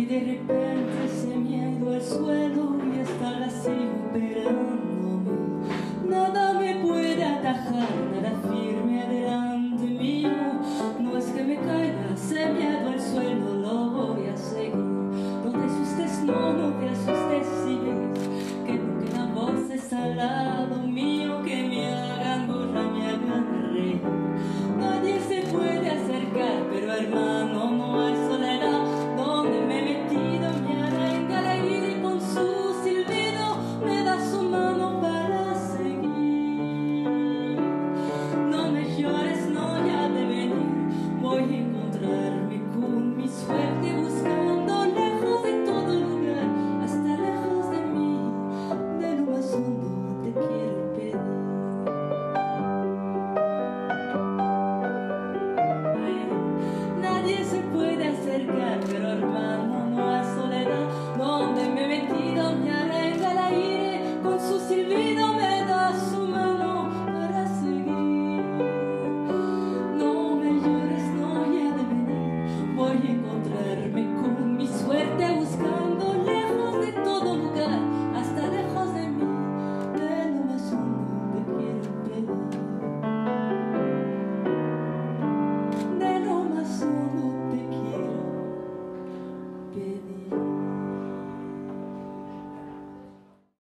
de repente se me ha ido al suelo y hasta la sigo esperándome. Nada me puede atajar, nada firme adelante mío. No es que me caiga, se me ha ido al suelo, lo voy a seguir. No te asustes, no te asustes si ves que no quedan voces al lado mío que me hagan burla, me hagan reír. Nadie se puede acercar, pero hermano, no hay soledad. Donde me he metido me arenga la herida y con su silbido me da su mano para seguir. No me llores, no, ya de venir voy a encontrarme con mi suerte, buscando lejos de todo lugar, hasta lejos de mí, de lo más hondo te quiero pedir. Nadie se puede acercar, pero hermano, no has